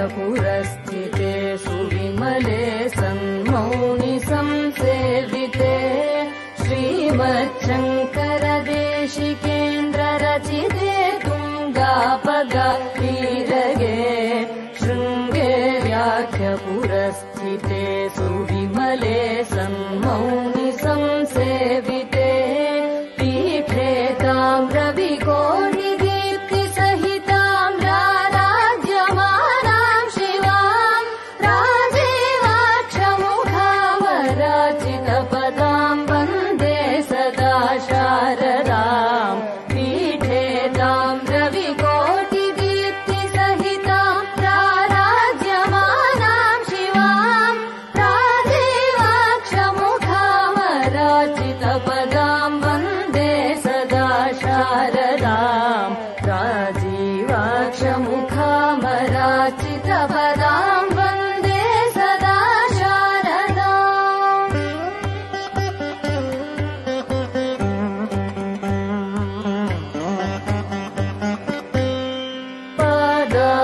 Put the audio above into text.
पुरस्थिते सुविमले सन्मौनि संसेविते श्रीमच्छङ्करदेशिकेन्द्ररचिते तुङ्गापगीरगे शृङ्गेर्याख्यपुरस्थिते सुविमले सन्मौनि संसेविते पीठे ताम्रविकोटिदीप्तिसहितां राराज्यमानां शिवां राजेवाक्षमुखामराचितपदां वन्दे सदा शारदाम् पीठे ताम्रविकोटिदीप्तिसहितां राराज्यमानां शिवां राजेवाक्षमुखामराचितपदां वन्दे सदा शारदाम् राजीवाक्षमुखामराचितपदां वन्दे सदा शारदाम् पादा